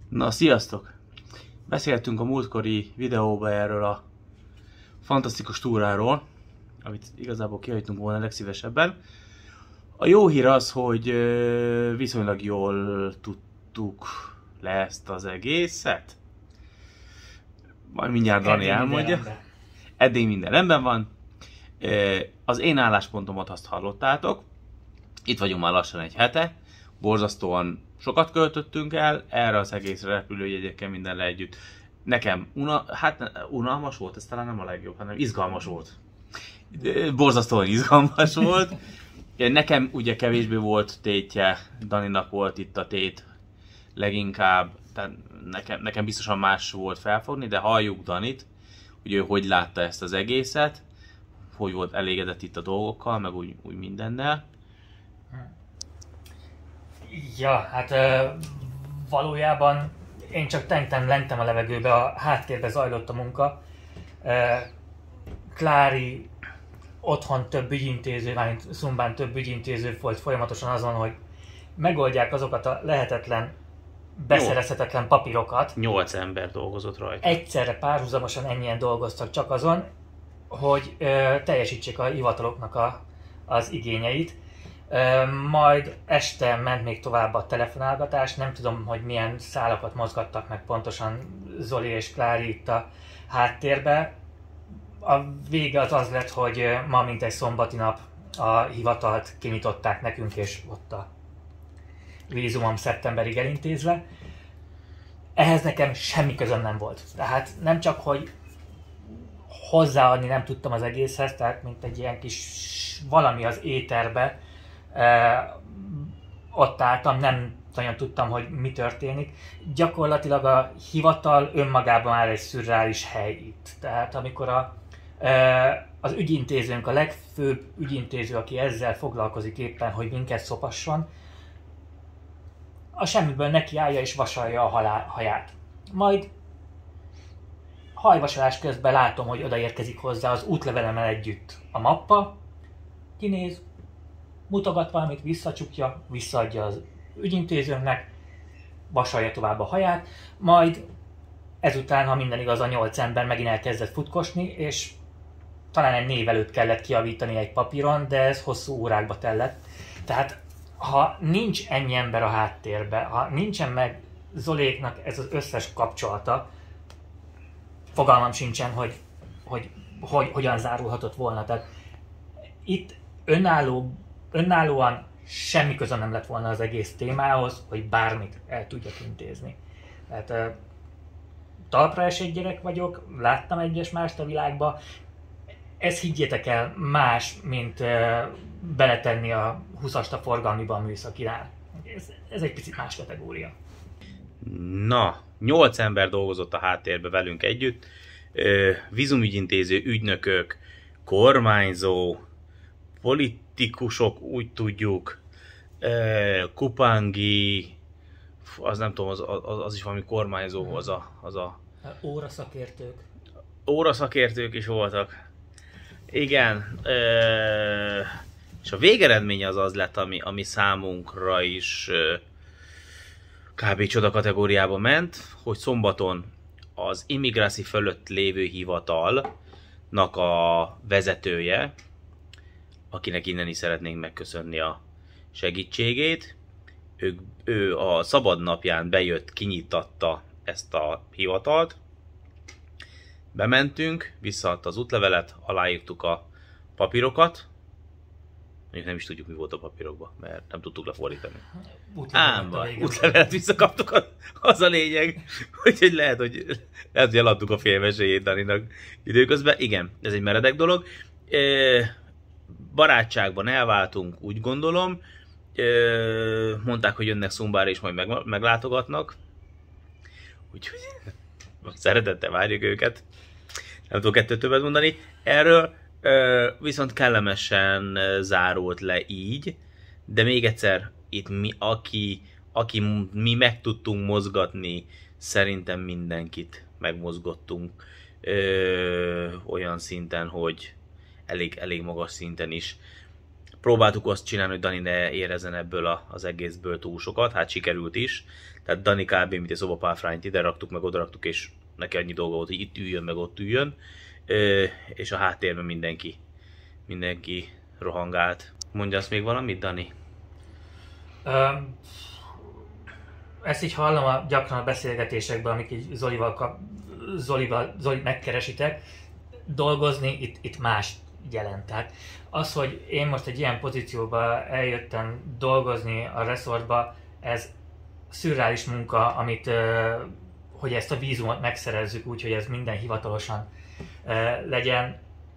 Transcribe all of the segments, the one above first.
Na, sziasztok! Beszéltünk a múltkori videóban erről a fantasztikus túráról, amit igazából kihagytunk volna legszívesebben. A jó hír az, hogy viszonylag jól tudtuk le ezt az egészet. Majd mindjárt Dani elmondja. Eddig minden rendben van. Az én álláspontomat azt hallottátok. Itt vagyunk már lassan egy hete. Borzasztóan sokat költöttünk el erre az egész repülőjegyekkel mindenre együtt. Nekem unalmas volt, ez talán nem a legjobb, hanem izgalmas volt. Borzasztóan izgalmas volt. Nekem ugye kevésbé volt tétje, Daninak volt itt a tét leginkább. Tehát nekem biztosan más volt felfogni, de halljuk Danit, hogy ő hogy látta ezt az egészet, hogy volt elégedett itt a dolgokkal, meg úgy mindennel. Ja, hát valójában én csak lentem a levegőbe, a háttérbe zajlott a munka. Klári otthon több ügyintéző, mármint Szumbán több ügyintéző volt folyamatosan azon, hogy megoldják azokat a lehetetlen, beszerezhetetlen papírokat. 8 ember dolgozott rajta. Egyszerre párhuzamosan ennyien dolgoztak csak azon, hogy teljesítsék a hivataloknak az igényeit. Majd este ment még tovább a telefonálgatás, nem tudom, hogy milyen szálakat mozgattak meg pontosan Zoli és Klári itt a háttérbe. A vége az lett, hogy ma mint egy szombati nap a hivatalt kinyitották nekünk, és ott a vízumom szeptemberig elintézve. Ehhez nekem semmi közöm nem volt. Tehát nem csak, hogy hozzáadni nem tudtam az egészhez, tehát mint egy ilyen kis valami az éterbe, ott álltam, nem nagyon tudtam, hogy mi történik. Gyakorlatilag a hivatal önmagában már egy szürreális hely itt. Tehát amikor az ügyintézőnk, a legfőbb ügyintéző, aki ezzel foglalkozik éppen, hogy minket szopasson, a semmiből nekiállja és vasalja a haját. Majd hajvasalás közben látom, hogy odaérkezik hozzá az útlevelemmel együtt a mappa, kinéz, mutogat valamit, visszacsukja, visszaadja az ügyintézőnknek, vasalja tovább a haját, majd ezután, ha minden igaz, a 8 ember megint elkezdett futkosni, és talán egy név előtt kellett kijavítani egy papíron, de ez hosszú órákba tellett. Tehát ha nincs ennyi ember a háttérben, ha nincsen meg Zoléknak ez az összes kapcsolata, fogalmam sincsen, hogy hogyan zárulhatott volna. Tehát itt önállóan semmi köze nem lett volna az egész témához, hogy bármit el tudjak intézni. Tehát talpra esett gyerek vagyok, láttam egyes mást a világba, ez higgyétek el más, mint beletenni a 20-ast a forgalmiba a műszakirán. Ez egy picit más kategória. Na, 8 ember dolgozott a háttérbe velünk együtt. Vízumügyintéző, ügynökök, kormányzó, politikusok, úgy tudjuk, Kupangi, az nem tudom, az is valami kormányzó, az a... Óraszakértők. Óraszakértők is voltak. Igen, és a végeredmény az lett, ami számunkra is kb. Csoda kategóriába ment, hogy szombaton az Immigráció fölött lévő hivatalnak a vezetője, akinek innen is szeretnénk megköszönni a segítségét, ő a szabad napján bejött, kinyitatta ezt a hivatalt, bementünk, visszaadta az útlevelet, aláírtuk a papírokat, mondjuk nem is tudjuk, mi volt a papírokban, mert nem tudtuk lefordítani. Útlevelet visszakaptuk, az a lényeg, úgyhogy lehet, hogy eladtuk a félmeséjét Daninak időközben. Igen, ez egy meredek dolog. Barátságban elváltunk, úgy gondolom. Mondták, hogy jönnek Szumbára és majd meglátogatnak. Úgyhogy szeretettel várjuk őket. Nem tudok kettőt többet mondani erről. Viszont kellemesen zárult le így. De még egyszer, itt aki mi meg tudtunk mozgatni, szerintem mindenkit megmozgattunk. Olyan szinten, hogy elég magas szinten is. Próbáltuk azt csinálni, hogy Dani ne érezzen ebből az egészből túl sokat, hát sikerült is. Tehát Dani kb. Mint egy szobapálfrányt ide raktuk, meg oda raktuk, és neki annyi dolga volt, hogy itt üljön, meg ott üljön. És a háttérben mindenki rohangált. Mondja azt még valamit, Dani? Ezt így hallom gyakran a beszélgetésekben, amik így Zolival megkeresitek. Dolgozni itt más jelent. Tehát az, hogy én most egy ilyen pozícióba eljöttem dolgozni a resortba, ez szürreális munka, hogy ezt a vízumot megszerezzük úgy, hogy ez minden hivatalosan legyen.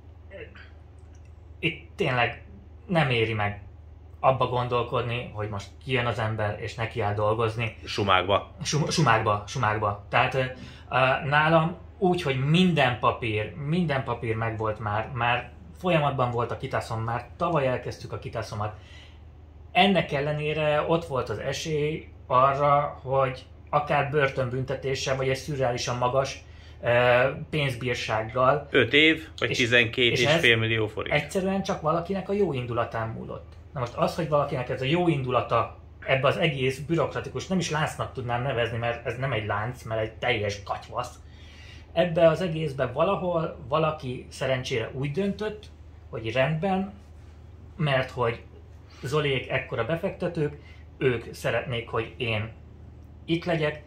Itt tényleg nem éri meg abba gondolkodni, hogy most kijön az ember és neki áll dolgozni. Sumákba. Tehát nálam úgy, hogy minden papír megvolt már folyamatban volt a kitaszom, már tavaly elkezdtük a kitaszomat. Ennek ellenére ott volt az esély arra, hogy akár börtönbüntetéssel, vagy egy szürreálisan magas pénzbírsággal. 5 év, vagy 12,5 millió forint. Egyszerűen csak valakinek a jó indulatán múlott. Na most az, hogy valakinek ez a jó indulata ebbe az egész bürokratikus, nem is láncnak tudnám nevezni, mert ez nem egy lánc, mert egy teljes katyvasz. Ebbe az egészben valahol valaki szerencsére úgy döntött, hogy rendben, mert hogy Zoliék ekkora befektetők, ők szeretnék, hogy én itt legyek,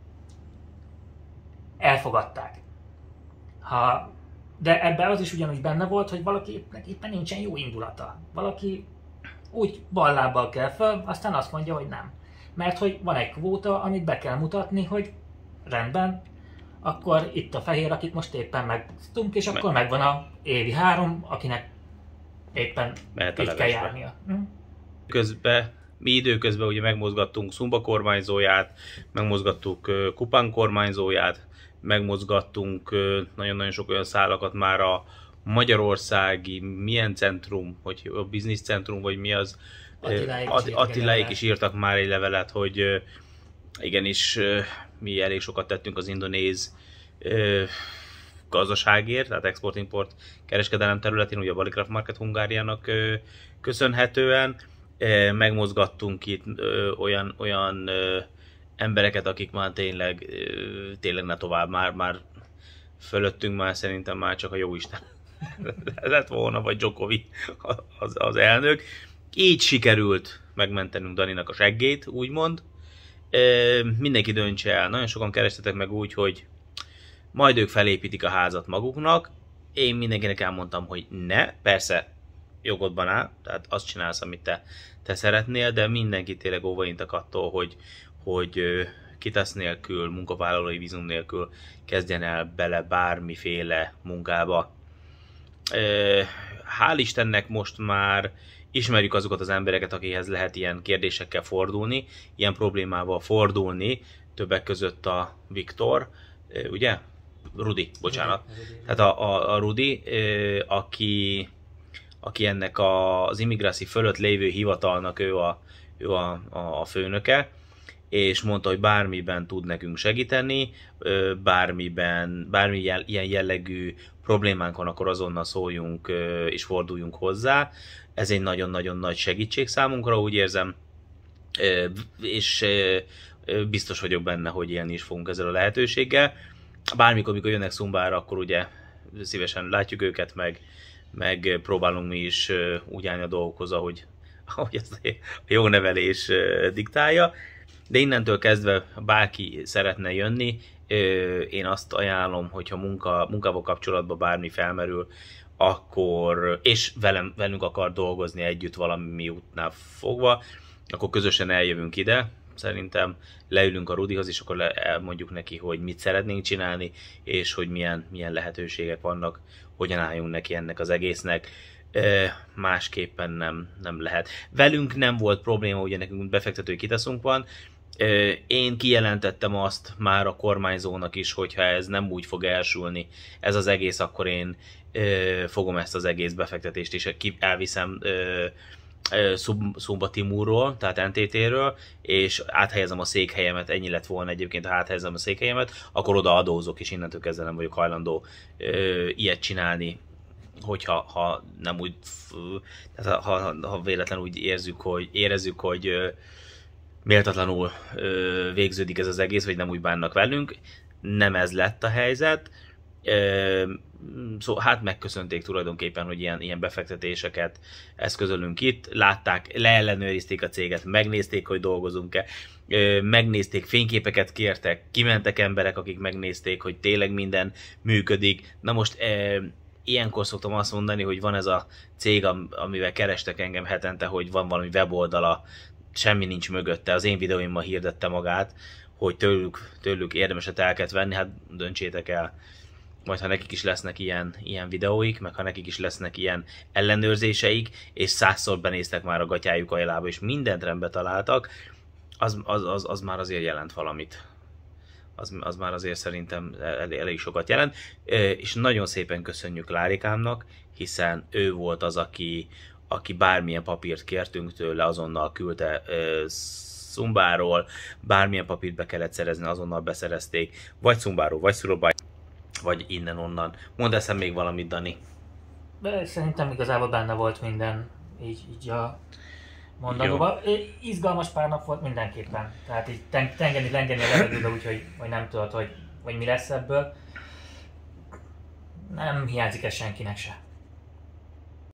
elfogadták. De ebben az is ugyanúgy benne volt, hogy valakinek éppen nincsen jó indulata. Valaki úgy ballábbal kell föl, aztán azt mondja, hogy nem. Mert hogy van egy kvóta, amit be kell mutatni, hogy rendben, akkor itt a fehér, akit most éppen megsztunk, és akkor megvan a évi 3, akinek éppen itt kell járnia. Mi időközben ugye megmozgattunk Szumba kormányzóját, megmozgattuk Kupán kormányzóját, megmozgattunk nagyon-nagyon sok olyan szálakat már a magyarországi, milyen centrum, hogy a bizniszcentrum, vagy mi az, Attiláik is írtak már egy levelet, hogy igenis mi elég sokat tettünk az indonéz gazdaságért, tehát export-import kereskedelem területén, ugye a Ballycraft Market Hungáriának köszönhetően. Megmozgattunk itt olyan embereket, akik már tényleg ne tovább, már fölöttünk már szerintem már csak a jóisten lett volna, vagy Djokovic az elnök. Így sikerült megmentenünk Daninak a seggét, úgymond. Mindenki döntse el. Nagyon sokan kerestetek meg úgy, hogy majd ők felépítik a házat maguknak. Én mindenkinek elmondtam, hogy ne, persze jogodban áll, tehát azt csinálsz, amit te szeretnél, de mindenki tényleg óvaintak attól, hogy kitesz nélkül, munkavállalói vízum nélkül kezdjen el bele bármiféle munkába. Hál' Istennek most már ismerjük azokat az embereket, akihez lehet ilyen kérdésekkel fordulni, ilyen problémával fordulni, többek között a Viktor, ugye? Rudi, bocsánat. Tehát a Rudi, aki ennek az immigráció fölött lévő hivatalnak ő a főnöke, és mondta, hogy bármiben tud nekünk segíteni, bármi ilyen jellegű problémánk van, akkor azonnal szóljunk és forduljunk hozzá. Ez egy nagyon-nagyon nagy segítség számunkra, úgy érzem, és biztos vagyok benne, hogy élni is fogunk ezzel a lehetőséggel. Bármikor, amikor jönnek Szumbára, akkor ugye szívesen látjuk őket, meg próbálunk mi is úgy állni a dolgokhoz, ahogy ezt a jó nevelés diktálja. De innentől kezdve bárki szeretne jönni, én azt ajánlom, hogyha munkával kapcsolatban bármi felmerül, akkor, és velünk akar dolgozni együtt valami útnál fogva, akkor közösen eljövünk ide. Szerintem leülünk a Rudihoz, és akkor elmondjuk neki, hogy mit szeretnénk csinálni, és hogy milyen lehetőségek vannak, hogyan álljunk neki ennek az egésznek. Másképpen nem lehet. Velünk nem volt probléma, ugye nekünk befektetői kitaszunk van. Én kijelentettem azt már a kormányzónak is, hogyha ez nem úgy fog elsülni ez az egész, akkor én fogom ezt az egész befektetést is elviszem Szumba Timurról, tehát NTT-ről, és áthelyezem a székhelyemet, ennyi lett volna egyébként, ha áthelyezem a székhelyemet, akkor oda adózok, és innentől kezdve nem vagyok hajlandó ilyet csinálni hogyha nem úgy, tehát ha véletlenül úgy érezzük, hogy méltatlanul végződik ez az egész, vagy nem úgy bánnak velünk. Nem ez lett a helyzet. Szóval hát megköszönték tulajdonképpen, hogy ilyen befektetéseket eszközölünk itt. Látták, leellenőrizték a céget, megnézték, hogy dolgozunk-e, megnézték, fényképeket kértek, kimentek emberek, akik megnézték, hogy tényleg minden működik. Na most ilyenkor szoktam azt mondani, hogy van ez a cég, amivel kerestek engem hetente, hogy van valami weboldala, semmi nincs mögötte, az én videóimmal hirdette magát, hogy tőlük érdemes a telket venni, hát döntsétek el. Majd ha nekik is lesznek ilyen videóik, meg ha nekik is lesznek ilyen ellenőrzéseik, és 100-szor benéztek már a gatyájuk ajlába, és mindent rendbe találtak, az már azért jelent valamit. Az már azért szerintem elég sokat jelent. És nagyon szépen köszönjük Lárikámnak, hiszen ő volt az, aki bármilyen papírt kértünk tőle, azonnal küldte Szumbáról, bármilyen papírt be kellett szerezni, azonnal beszerezték, vagy Szumbáról, vagy Surabaya, vagy innen-onnan. Mondd eszem még valamit, Dani. De szerintem igazából benne volt minden, így a mondanóban. Izgalmas pár nap volt mindenképpen. Tehát így lengeni a levegőbe, úgyhogy nem tudod, hogy mi lesz ebből. Nem hiányzik ez senkinek se.